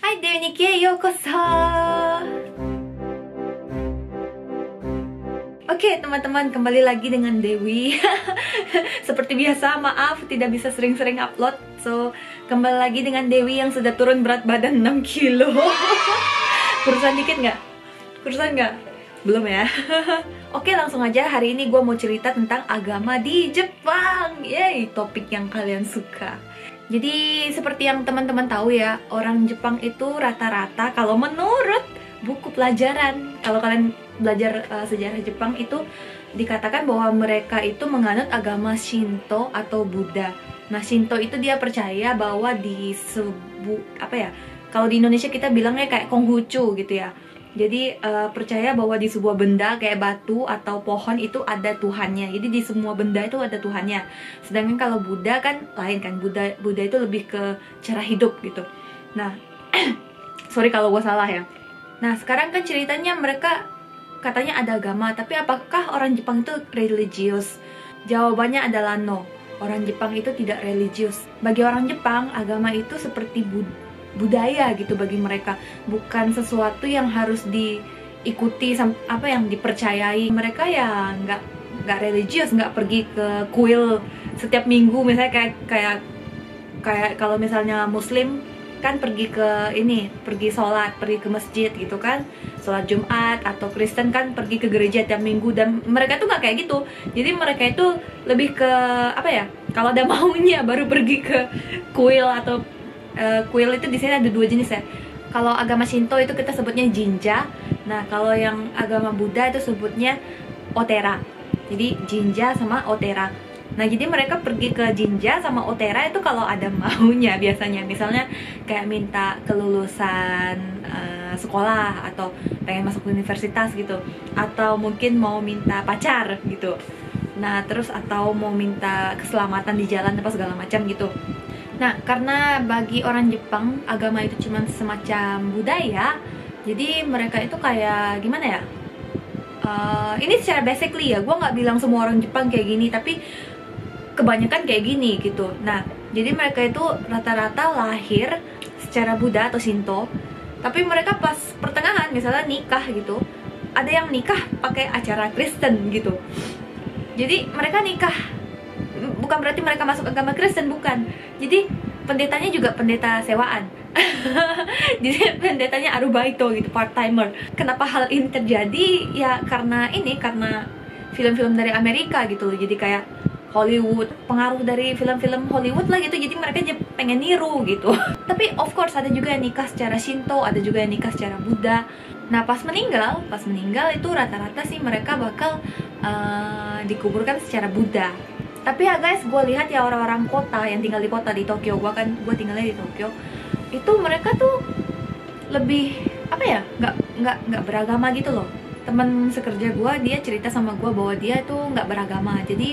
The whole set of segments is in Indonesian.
Hai Dewi Nikie, yokoso. Oke teman-teman, kembali lagi dengan Dewi. Seperti biasa, maaf tidak bisa sering-sering upload. So, kembali lagi dengan Dewi yang sudah turun berat badan 6 kilo. Kurusan dikit nggak? Kurusan nggak? Belum ya? Oke, langsung aja. Hari ini gue mau cerita tentang agama di Jepang. Yeay, topik yang kalian suka. Jadi seperti yang teman-teman tahu ya, orang Jepang itu rata-rata kalau menurut buku pelajaran, kalau kalian belajar sejarah Jepang itu dikatakan bahwa mereka itu menganut agama Shinto atau Buddha. Nah, Shinto itu dia percaya bahwa kalau di Indonesia kita bilangnya kayak Konghucu gitu ya. Jadi percaya bahwa di sebuah benda kayak batu atau pohon itu ada Tuhannya. Jadi di semua benda itu ada Tuhannya. Sedangkan kalau Buddha kan lain kan. Buddha itu lebih ke cara hidup gitu. Nah, sorry kalau gue salah ya. Nah, sekarang kan ceritanya mereka katanya ada agama, tapi apakah orang Jepang itu religius? Jawabannya adalah no. Orang Jepang itu tidak religius. Bagi orang Jepang, agama itu seperti budaya gitu bagi mereka, bukan sesuatu yang harus diikuti yang dipercayai. Mereka ya nggak religius, nggak pergi ke kuil setiap minggu misalnya kayak kalau misalnya Muslim kan pergi sholat, pergi ke masjid gitu kan, sholat Jumat, atau Kristen kan pergi ke gereja tiap minggu, dan mereka tuh nggak kayak gitu. Jadi mereka itu lebih ke kalau ada maunya baru pergi ke kuil. Atau kuil itu di sini ada dua jenis ya. Kalau agama Shinto itu kita sebutnya jinja. Nah, kalau yang agama Buddha itu sebutnya otera. Jadi jinja sama otera. Nah, jadi mereka pergi ke jinja sama otera itu kalau ada maunya biasanya. Misalnya kayak minta kelulusan sekolah, atau pengen masuk universitas gitu, atau mungkin mau minta pacar gitu. Nah, terus atau mau minta keselamatan di jalan apa segala macam gitu. Nah, karena bagi orang Jepang agama itu cuma semacam budaya, jadi mereka itu kayak gimana ya? Ini secara basically ya, gue nggak bilang semua orang Jepang kayak gini, tapi kebanyakan kayak gini gitu. Nah, jadi mereka itu rata-rata lahir secara Buddha atau Shinto, tapi mereka pas pertengahan misalnya nikah gitu, ada yang nikah pakai acara Kristen gitu. Jadi mereka nikah, bukan berarti mereka masuk agama Kristen, bukan. Jadi pendetanya juga pendeta sewaan. Jadi pendetanya arubaito gitu, part timer. Kenapa hal ini terjadi? Ya karena film-film dari Amerika gitu loh. Jadi kayak Hollywood, pengaruh dari film-film Hollywood lah gitu. Jadi mereka pengen niru gitu. Tapi of course ada juga yang nikah secara Shinto, ada juga yang nikah secara Buddha. Nah, pas meninggal itu rata-rata sih mereka bakal dikuburkan secara Buddha. Tapi ya guys, gue lihat ya orang-orang kota yang tinggal di kota, di Tokyo, gue tinggalnya di Tokyo, itu mereka tuh lebih nggak beragama gitu loh. Teman sekerja gue, dia cerita sama gue bahwa dia tuh nggak beragama. Jadi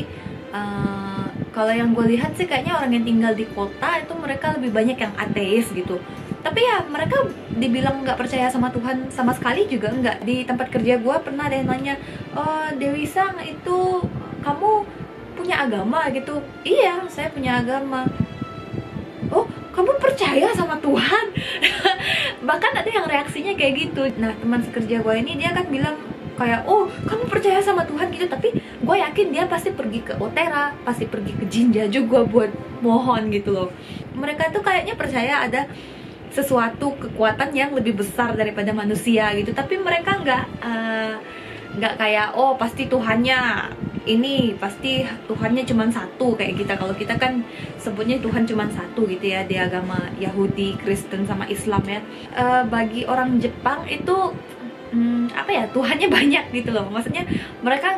kalau yang gue lihat sih kayaknya orang yang tinggal di kota itu mereka lebih banyak yang ateis gitu. Tapi ya mereka dibilang nggak percaya sama Tuhan sama sekali juga nggak. Di tempat kerja gue pernah ada yang nanya, "Oh Dewi Sang, itu kamu punya agama gitu?" "Iya, saya punya agama." "Oh, kamu percaya sama Tuhan?" Bahkan ada yang reaksinya kayak gitu. Nah, teman sekerja gue ini dia kan bilang kayak, "Oh, kamu percaya sama Tuhan gitu?" Tapi gue yakin dia pasti pergi ke otera, pasti pergi ke jinja juga buat mohon gitu loh. Mereka tuh kayaknya percaya ada sesuatu kekuatan yang lebih besar daripada manusia gitu. Tapi mereka nggak kayak, oh pasti Tuhannya ini, pasti Tuhannya cuma satu kayak kita. Kalau kita kan sebutnya Tuhan cuma satu gitu ya di agama Yahudi, Kristen sama Islam ya. Bagi orang Jepang itu Tuhannya banyak gitu loh. Maksudnya mereka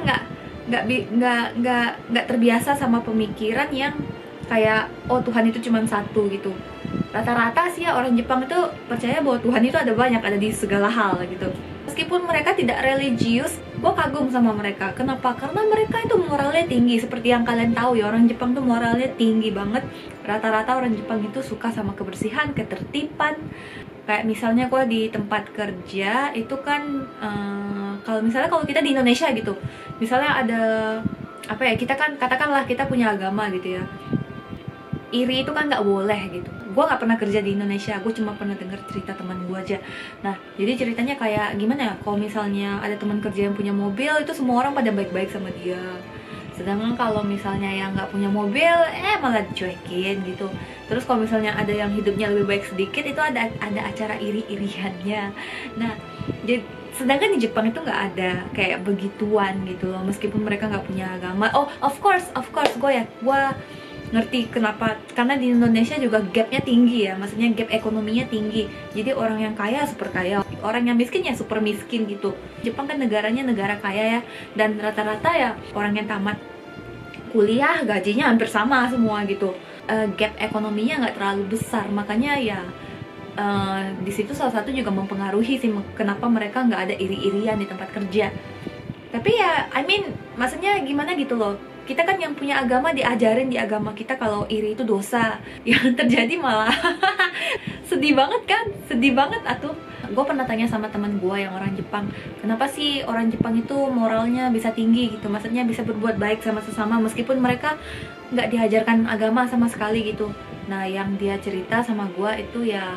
nggak terbiasa sama pemikiran yang kayak, oh Tuhan itu cuma satu gitu. Rata-rata sih ya orang Jepang itu percaya bahwa Tuhan itu ada banyak, ada di segala hal gitu. Meskipun mereka tidak religius, gue kagum sama mereka. Kenapa? Karena mereka itu moralnya tinggi. Seperti yang kalian tahu ya, orang Jepang tuh moralnya tinggi banget. Rata-rata orang Jepang itu suka sama kebersihan, ketertiban. Kayak misalnya gue di tempat kerja itu kan, kalau kita di Indonesia gitu, misalnya ada kita kan katakanlah kita punya agama gitu ya, iri itu kan nggak boleh gitu. gue nggak pernah kerja di Indonesia, gue cuma pernah dengar cerita teman gue aja. Nah jadi ceritanya kayak gimana ya, kalau misalnya ada teman kerja yang punya mobil, itu semua orang pada baik-baik sama dia. Sedangkan kalau misalnya yang nggak punya mobil, malah dicuekin gitu. Terus kalau misalnya ada yang hidupnya lebih baik sedikit, itu ada acara iri-iriannya. Nah jadi sedangkan di Jepang itu nggak ada kayak begituan gitu loh, meskipun mereka nggak punya agama. Oh of course gue ngerti kenapa, karena di Indonesia juga gapnya tinggi ya, maksudnya gap ekonominya tinggi. Jadi orang yang kaya super kaya, orang yang miskin ya super miskin gitu. Jepang kan negaranya negara kaya ya, dan rata-rata ya orang yang tamat kuliah gajinya hampir sama semua gitu. Gap ekonominya nggak terlalu besar, makanya ya di situ salah satu juga mempengaruhi sih kenapa mereka nggak ada iri-irian di tempat kerja. Tapi ya maksudnya gimana gitu loh, kita kan yang punya agama diajarin di agama kita kalau iri itu dosa. Yang terjadi malah sedih banget atuh. Gue pernah tanya sama teman gue yang orang Jepang, kenapa sih orang Jepang itu moralnya bisa tinggi gitu, maksudnya bisa berbuat baik sama sesama meskipun mereka nggak diajarkan agama sama sekali gitu. Nah yang dia cerita sama gue itu ya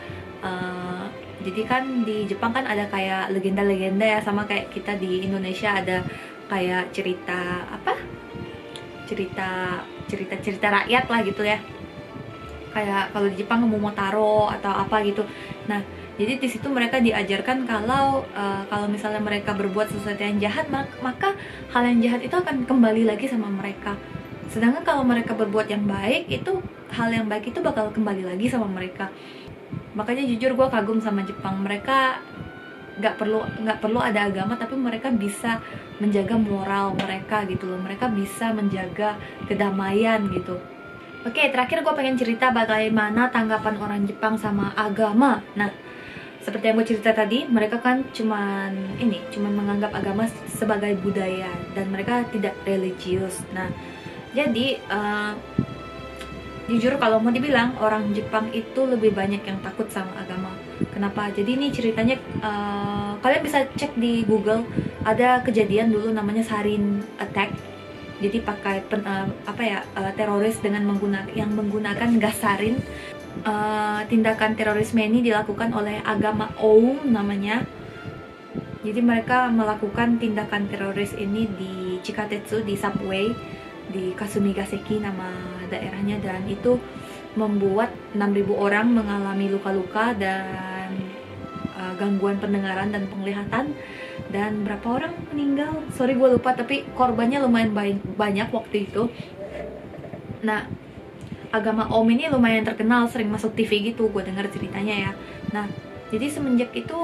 jadi kan di Jepang kan ada kayak legenda-legenda ya, sama kayak kita di Indonesia ada kayak cerita rakyat lah gitu ya. Kayak kalau di Jepang Momotaro atau apa gitu. Nah jadi di situ mereka diajarkan kalau misalnya mereka berbuat sesuatu yang jahat, maka hal yang jahat itu akan kembali lagi sama mereka. Sedangkan kalau mereka berbuat yang baik, itu hal yang baik itu bakal kembali lagi sama mereka. Makanya jujur gue kagum sama Jepang, mereka nggak perlu ada agama, tapi mereka bisa menjaga moral mereka gitu loh, mereka bisa menjaga kedamaian gitu. Oke, terakhir gue pengen cerita bagaimana tanggapan orang Jepang sama agama. Nah, seperti yang gue cerita tadi, mereka kan cuman menganggap agama sebagai budaya dan mereka tidak religius. Nah, jadi jujur kalau mau dibilang, orang Jepang itu lebih banyak yang takut sama agama. Kenapa? Jadi ini ceritanya kalian bisa cek di Google, ada kejadian dulu namanya sarin attack. Jadi pakai teroris dengan menggunakan gas sarin. Tindakan terorisme ini dilakukan oleh agama Oum namanya. Jadi mereka melakukan tindakan teroris ini di Chikatetsu, di subway, di Kasumigaseki nama daerahnya, dan itu membuat 6.000 orang mengalami luka-luka dan gangguan pendengaran dan penglihatan, dan berapa orang meninggal, sorry gue lupa, tapi korbannya lumayan banyak waktu itu. Nah agama Om ini lumayan terkenal, sering masuk TV gitu, gue dengar ceritanya ya. Nah jadi semenjak itu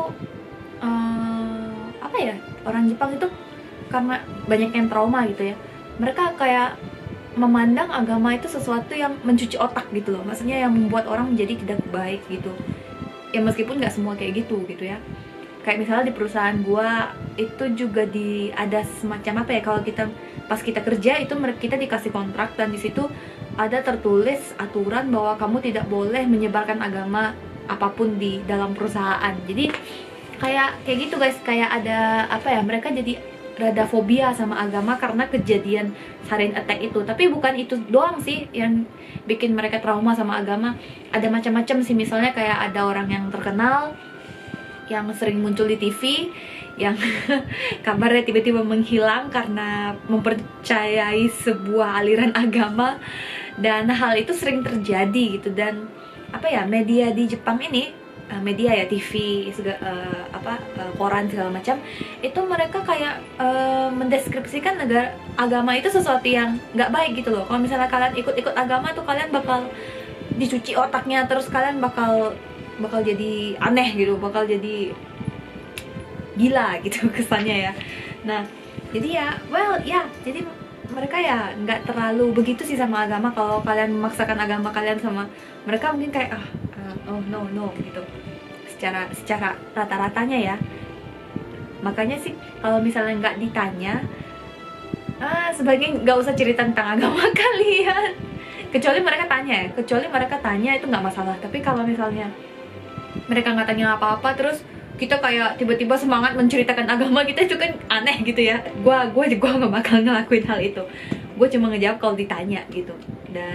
orang Jepang itu karena banyak yang trauma gitu ya, mereka kayak memandang agama itu sesuatu yang mencuci otak gitu loh, maksudnya yang membuat orang menjadi tidak baik gitu ya, meskipun nggak semua kayak gitu ya. Kayak misalnya di perusahaan gua itu juga ada semacam kalau pas kita kerja itu kita dikasih kontrak, dan di situ ada tertulis aturan bahwa kamu tidak boleh menyebarkan agama apapun di dalam perusahaan. Jadi kayak gitu guys, kayak ada mereka jadi rada fobia sama agama karena kejadian sarin attack itu. Tapi bukan itu doang sih yang bikin mereka trauma sama agama, ada macam-macam sih. Misalnya kayak ada orang yang terkenal yang sering muncul di TV yang kabarnya tiba-tiba menghilang karena mempercayai sebuah aliran agama, dan hal itu sering terjadi gitu. Dan media di Jepang ini, media ya, TV, koran segala macam, itu mereka kayak mendeskripsikan agama itu sesuatu yang nggak baik gitu loh. Kalau misalnya kalian ikut agama tuh kalian bakal dicuci otaknya, terus kalian bakal jadi aneh gitu, bakal jadi gila gitu kesannya ya. Nah jadi jadi mereka ya nggak terlalu begitu sih sama agama. Kalau kalian memaksakan agama kalian sama mereka, mungkin kayak oh no gitu secara rata-ratanya ya. Makanya sih kalau misalnya nggak ditanya, sebaiknya nggak usah cerita tentang agama kalian, kecuali mereka tanya itu nggak masalah. Tapi kalau misalnya mereka nggak tanya apa-apa, terus kita kayak tiba-tiba semangat menceritakan agama kita, itu kan aneh gitu ya. Gue nggak bakal ngelakuin hal itu. Gue cuma ngejawab kalau ditanya gitu. Dan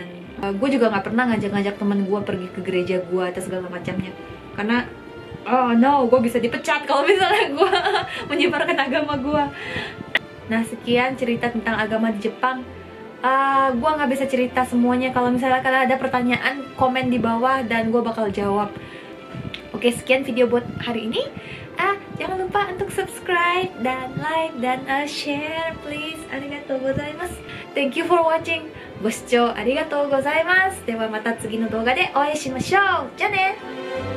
Gue juga nggak pernah ngajak-ngajak temen gue pergi ke gereja gue atau segala macamnya, karena oh no, gue bisa dipecat kalau misalnya gue menyebarkan agama gue. Nah, sekian cerita tentang agama di Jepang. Gue nggak bisa cerita semuanya. Kalau misalnya kalian ada pertanyaan, komen di bawah dan gue bakal jawab. Oke, sekian video buat hari ini. Jangan lupa untuk subscribe dan like dan share, please. Arigatou gozaimasu. Thank you for watching. ご視聴ありがとうございます。ではまた次の動画でお会いしましょう。じゃあね。